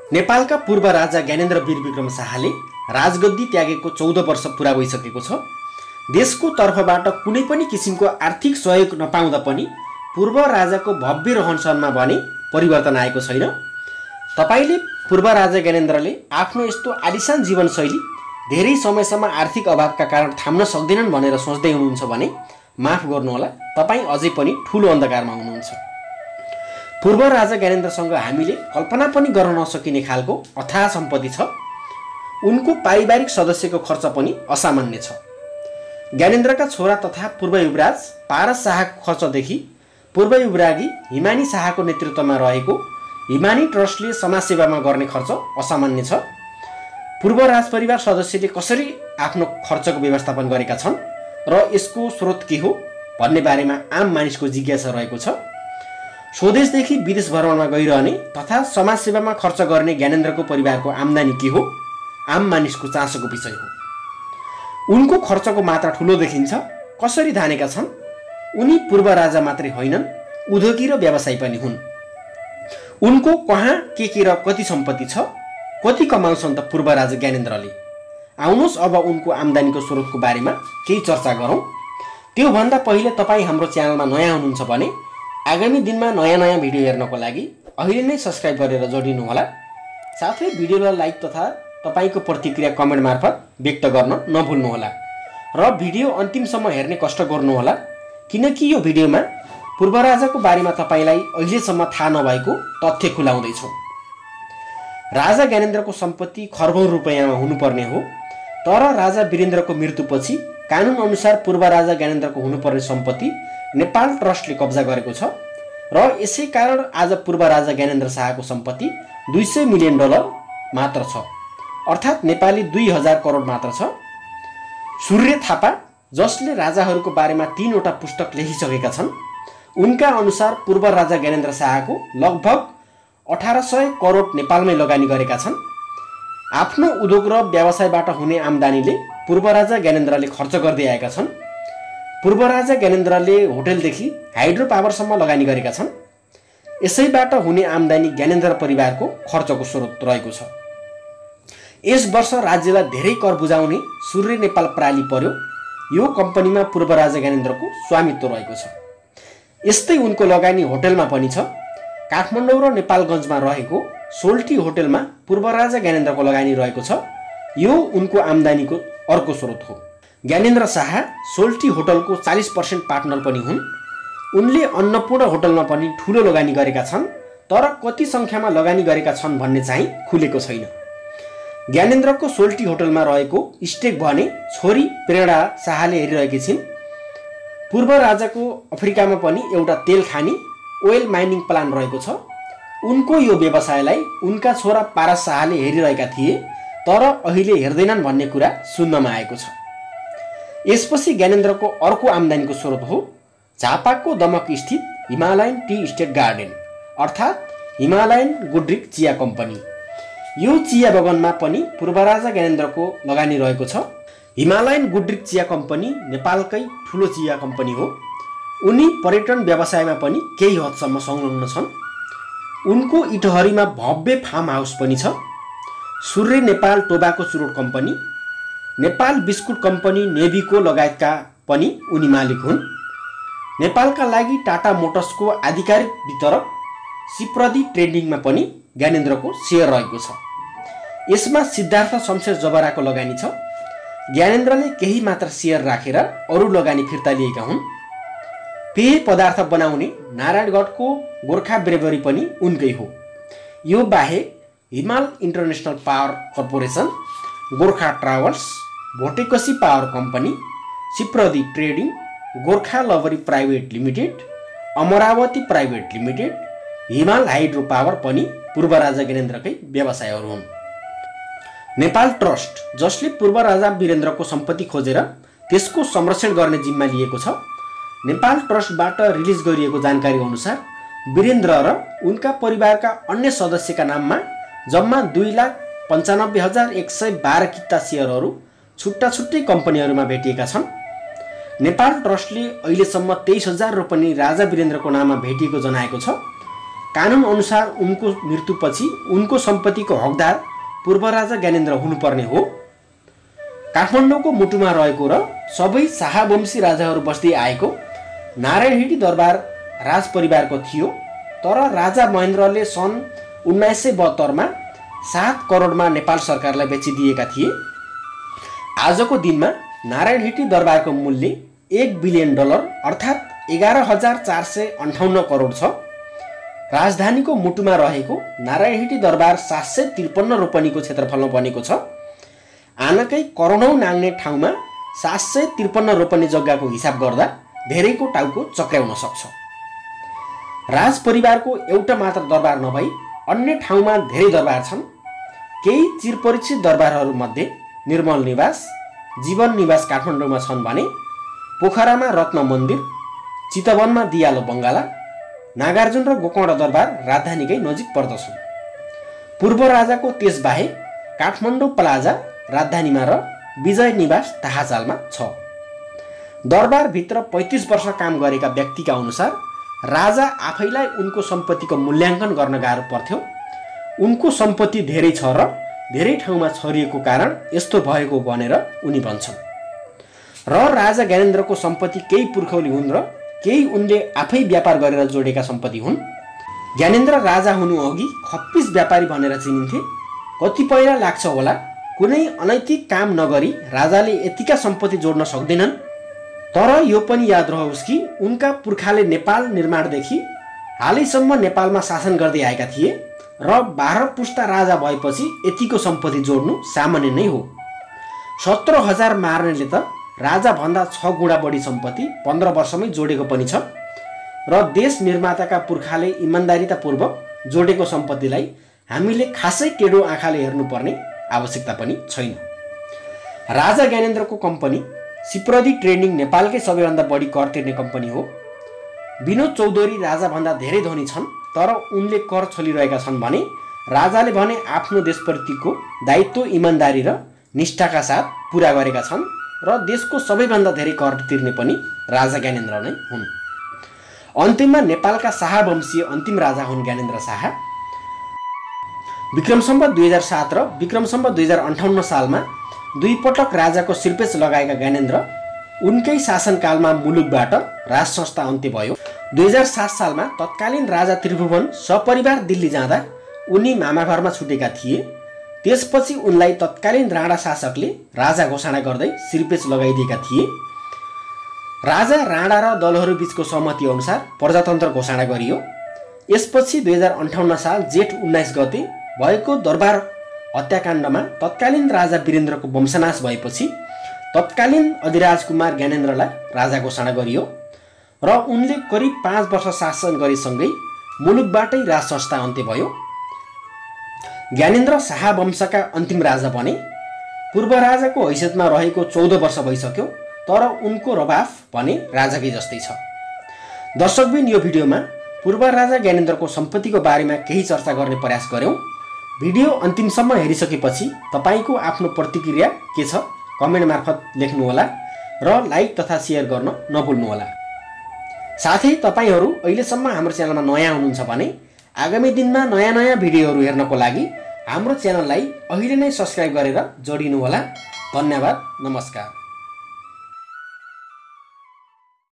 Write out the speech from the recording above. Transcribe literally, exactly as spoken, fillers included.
नेपालका पूर्व राजा ज्ञानेन्द्र वीर विक्रम शाहले राजगद्दी त्यागेको चौध वर्ष पुरा भइसकेको छ। देशको तर्फबाट कुनै पनि किसिमको आर्थिक सहयोग नपाउँदा पनि पूर्व राजाको भव्य रहनसहनमा भने परिवर्तन आएको छैन। तपाईले पूर्व राजा ज्ञानेन्द्रले आफ्नो यस्तो आलिशान जीवनशैली धेरै समयसम्म आर्थिक अभावका कारण थाम्न सक्दैनन् भनेर सोच्दै हुनुहुन्छ भने माफ गर्नुहोला, तपाईँ अझै पनि ठूलो अन्धकारमा हुनुहुन्छ। पूर्व राजा ज्ञानेन्द्रसँग हामीले कल्पना पनि गर्न नसकिने खालको अथाह सम्पत्ति छ। उनको पारिवारिक सदस्यको खर्च पनि असामान्य छ। ज्ञानेन्द्रका छोरा तथा पूर्व युवराज पारस शाहको खर्चदेखि पूर्व युवरागी हिमानी शाहको नेतृत्वमा रहेको हिमानी ट्रस्टले समाजसेवामा गर्ने खर्च असामान्य छ। पूर्व राजपरिवार सदस्यले कसरी आफ्नो खर्चको व्यवस्थापन गरेका छन् र यसको स्रोत के हो भन्ने बारेमा आम मानिसको जिज्ञासा रहेको छ। स्वदेशदेखि विदेश भ्रमणमा गइरहने तथा समाजसेवामा खर्च गर्ने ज्ञानेन्द्रको परिवारको आम्दानी के हो आम मानिसको चासोको विषय हो। उनको खर्चको मात्रा ठुलो देखिन्छ। कसरी धानेका छन्? उनी पूर्व राजा मात्रै होइनन्, उद्योगी र व्यवसायी पनि हुन्। उनको कहाँ के के र कति सम्पत्ति छ, कति कमाउँछन् त पूर्व राजा ज्ञानेन्द्रले? आउनुहोस् अब उनको आम्दानीको स्रोतको बारेमा केही चर्चा गरौँ। त्योभन्दा पहिले तपाईँ हाम्रो च्यानलमा नयाँ हुनुहुन्छ भने आगामी दिनमा नयाँ नयाँ भिडियो हेर्नको लागि अहिले नै सब्स्क्राइब गरेर जोडिनुहोला। साथै भिडियोलाई लाइक तथा तपाईको प्रतिक्रिया कमेन्ट मार्फत व्यक्त गर्न नभुल्नुहोला र भिडियो अन्तिमसम्म हेर्ने कष्ट गर्नुहोला, किनकि यो भिडियोमा पूर्व राजाको बारेमा तपाईलाई अहिलेसम्म थाहा नभएको तथ्य खुलाउँदैछु। राजा ज्ञानेन्द्रको सम्पत्ति खर्बौं रुपैयाँमा हुनुपर्ने हो, तर राजा वीरेन्द्रको मृत्युपछि कानुन अनुसार पूर्व राजा ज्ञानेन्द्रको हुनुपर्ने सम्पत्ति नेपाल ट्रस्टले कब्जा गरेको छ र यसै कारण आज पूर्व राजा ज्ञानेन्द्र शाहको सम्पत्ति दुई सय मिलियन डलर मात्र छ, अर्थात् नेपाली दुई हजार करोड मात्र छ। सूर्य थापा, जसले राजाहरूको बारेमा तीनवटा पुस्तक लेखिसकेका छन्, उनका अनुसार पूर्व राजा ज्ञानेन्द्र शाहको लगभग अठार सय करोड नेपालमै लगानी गरेका छन्। आफ्नो उद्योग र व्यवसायबाट हुने आम्दानीले पूर्व राजा ज्ञानेन्द्रले खर्च गर्दै आएका छन्। पूर्व राजा ज्ञानेन्द्रले होटलदेखि हाइड्रो पावरसम्म लगानी गरेका छन्। यसैबाट हुने आम्दानी ज्ञानेन्द्र परिवारको खर्चको स्रोत रहेको छ। यस वर्ष राज्यलाई धेरै कर बुझाउने सूर्य नेपाल प्राली पर्यो। यो कम्पनीमा पूर्व राजा ज्ञानेन्द्रको स्वामित्व रहेको छ। यस्तै उनको लगानी होटलमा पनि छ। काठमाडौँ र नेपालगञ्जमा रहेको सोल्टी होटलमा पूर्व राजा ज्ञानेन्द्रको लगानी रहेको छ। यो उनको आम्दानीको अर्को स्रोत हो। ज्ञानेन्द्र शाह सोल्टी होटलको चालीस पर्सेन्ट पार्टनर पनि हुन्। उनले अन्नपूर्ण होटलमा पनि ठूलो लगानी गरेका छन्, तर कति सङ्ख्यामा लगानी गरेका छन् भन्ने चाहिँ खुलेको छैन। ज्ञानेन्द्रको सोल्टी होटलमा रहेको स्टेक भने छोरी प्रेरणा शाहले हेरिरहेकी छिन्। पूर्व राजाको अफ्रिकामा पनि एउटा तेल खानी ओइल माइनिङ प्लान रहेको छ। उनको यो व्यवसायलाई उनका छोरा पारस शाहले हेरिरहेका थिए, तर अहिले हेर्दैनन् भन्ने कुरा सुन्नमा आएको छ। यसपछि ज्ञानेन्द्रको अर्को आम्दानीको स्रोत हो झापाको दमक स्थित हिमालयन टी स्टेट गार्डन, अर्थात् हिमालयन गुड्रिक चिया कम्पनी। यो चिया बगानमा पनि पूर्व राजा ज्ञानेन्द्रको लगानी रहेको छ। हिमालयन गुड्रिक चिया कम्पनी नेपालकै ठुलो चिया कम्पनी हो। उनी पर्यटन व्यवसायमा पनि केही हदसम्म संलग्न छन्। उनको इटहरीमा भव्य फार्म हाउस पनि छ। सूर्य नेपाल टोबाको चुरोट company, Nepal biscuit company Nebico लगायतका पनि उनी मालिक हुन्। नेपालका लागि टाटा मोटर्सको आधिकारिक वितरक सिप्रदी ट्रेडिङमा पनि ज्ञानेन्द्रको सेयर रहेको छ। यसमा सिद्धार्थ शमशेर जबराको लगानी छ। ज्ञानेन्द्रले केही मात्र सेयर राखेर अरू लगानी फिर्ता लिएका हुन्। पेय पदार्थ बनाउने नारायणगढको गोर्खा ब्रेवरी पनि उनकै हो। यो बाहेक Himal international power corporation, Gorkha travels, Bhotekoshi power company, Sipradi trading, Gorkha brewery private limited, Amravati private limited, Himal hydro power पनि पूर्व राजा ज्ञानेन्द्रकै व्यवसायहरू हुन्। नेपाल ट्रस्ट, जसले पूर्व राजा वीरेन्द्रको सम्पत्ति खोजेर त्यसको संरक्षण गर्ने जिम्मा लिएको छ, नेपाल ट्रस्टबाट रिलिज गरिएको जानकारी अनुसार वीरेन्द्र र उनका परिवारका अन्य सदस्यका नाममा जम्मा दुई लाख पन्चानब्बे हजार एक सय बाह्र किता सेयरहरू छुट्टा छुट्टै कम्पनीहरूमा भेटिएका छन्। नेपाल ट्रस्टले अहिलेसम्म तेइस हजार रुपैयाँ राजा वीरेन्द्रको नाममा भेटिएको जनाएको छ। कानुन अनुसार उनको मृत्युपछि उनको सम्पत्तिको हकदार पूर्व राजा ज्ञानेन्द्र हुनुपर्ने हो। काठमाडौँको मुटुमा रहेको र सबै शाहवंशी राजाहरू बस्दै आएको नारायणहिटी दरबार राज परिवारको थियो, तर राजा महेन्द्रले सन् उन्नाइस सय बहत्तरमा सात करोडमा नेपाल सरकारलाई बेचिदिएका थिए। आजको दिनमा नारायणहिटी दरबारको मूल्य एक बिलियन डलर अर्थात् एघार हजार चार सय अन्ठाउन्न करोड छ। राजधानीको मुटुमा रहेको नारायणहिटी दरबार सात सय त्रिपन्न रोपनीको क्षेत्रफलमा बनेको छ। आनकै करोडौँ नाग्ने ठाउँमा सात सय त्रिपन्न रोपनी जग्गाको हिसाब गर्दा धेरैको टाउको चक्र्याउन सक्छ। राज परिवारको एउटा मात्र दरबार नभई अन्य ठाउँमा धेरै दरबार छन्। केही चिरपरिचित दरबारहरूमध्ये निर्मल निवास, जीवन निवास काठमाडौँमा छन् भने पोखरामा रत्न मन्दिर, चितवनमा दियालो बङ्गाला, नागार्जुन र गोकर्ण दरबार राजधानीकै नजिक पर्दछन्। पूर्व राजाको त्यसबाहेक काठमाडौँ प्लाजा राजधानीमा र विजय निवास ताहाचालमा छ। दरबारभित्र पैँतिस वर्ष काम गरेका व्यक्तिका अनुसार राजा आफैलाई उनको सम्पत्तिको मूल्याङ्कन गर्न गाह्रो पर्थ्यो। उनको सम्पत्ति धेरै छ र धेरै ठाउँमा छरिएको कारण यस्तो भएको भनेर उनी भन्छन्। र राजा ज्ञानेन्द्रको सम्पत्ति केही पुर्खौली हुन् र केही उनले आफै व्यापार गरेर जोडेका सम्पत्ति हुन्। ज्ञानेन्द्र राजा हुनु अघि खप्पिस व्यापारी भनेर चिनिन्थे। कतिपयलाई लाग्छ होला कुनै अनैतिक काम नगरी राजाले यतिका सम्पत्ति जोड्न सक्दैनन्, तर यो पनि याद रहोस् कि उनका पुर्खाले नेपाल निर्माणदेखि हालैसम्म नेपालमा शासन गर्दै आएका थिए र बाह्र पुस्ता राजा भएपछि यतिको सम्पत्ति जोड्नु सामान्य नै हो। सत्र हजार मार्नेले त राजाभन्दा छ गुणा बढी सम्पत्ति पन्ध्र वर्षमै जोडेको पनि छ र देश निर्माताका पुर्खाले इमान्दारितापूर्वक जोडेको सम्पत्तिलाई हामीले खासै टेढो आँखाले हेर्नुपर्ने आवश्यकता पनि छैन। राजा ज्ञानेन्द्रको कम्पनी सिप्रदी ट्रेडिङ नेपालकै सबैभन्दा बढी कर तिर्ने कम्पनी हो। विनोद चौधरी राजाभन्दा धेरै धनी छन्, तर उनले कर छलिरहेका छन् भने राजाले भने आफ्नो देशप्रतिको दायित्व इमान्दारी र निष्ठाका साथ पुरा गरेका छन् र देशको सबैभन्दा धेरै कर तिर्ने पनि राजा ज्ञानेन्द्र नै हुन्। अन्तिममा नेपालका शाहवंशीय अन्तिम राजा हुन् ज्ञानेन्द्र शाह। विक्रम सम्वत दुई हजार सात र विक्रम सम्वत दुई हजार अन्ठाउन्न सालमा दुई पटक राजाको सिरपेच लगाएका ज्ञानेन्द्र उनकै शासनकालमा मुलुकबाट राज संस्था अन्त्य भयो। दुई हजार सात सालमा तत्कालीन राजा त्रिभुवन सपरिवार दिल्ली जाँदा उनी मामाघरमा छुटेका थिए। त्यसपछि उनलाई तत्कालीन राणा शासकले राजा घोषणा गर्दै सिरपेच लगाइदिएका थिए। राजा राणा र दलहरू बीचको सहमति अनुसार प्रजातन्त्र घोषणा गरियो। यसपछि दुई हजार अन्ठाउन्न साल जेठ उन्नाइस गते भएको दरबार हत्याकाण्डमा तत्कालीन राजा वीरेन्द्रको वंशनाश भएपछि तत्कालीन अधिराज कुमार ज्ञानेन्द्रलाई राजा घोषणा गरियो र उनले करिब पाँच वर्ष शासन गरेसँगै मुलुकबाटै राज संस्था अन्त्य भयो। ज्ञानेन्द्र शाह वंशका अन्तिम राजा बने। पूर्व राजाको हैसियतमा रहेको चौध वर्ष भइसक्यो, तर उनको रवाफ भने राजाकै जस्तै छ। दर्शकबिन, यो भिडियोमा पूर्व राजा ज्ञानेन्द्रको सम्पत्तिको बारेमा केही चर्चा गर्ने प्रयास गर्यौँ। भिडियो अन्तिमसम्म हेरिसकेपछि तपाईँको आफ्नो प्रतिक्रिया के छ कमेन्ट मार्फत लेख्नुहोला र लाइक तथा सेयर गर्न नभुल्नुहोला। साथै तपाईँहरू अहिलेसम्म हाम्रो च्यानलमा नयाँ हुनुहुन्छ भने आगामी दिनमा नयाँ नयाँ भिडियोहरू हेर्नको लागि हाम्रो च्यानललाई अहिले नै सब्स्क्राइब गरेर जोडिनुहोला। धन्यवाद, नमस्कार।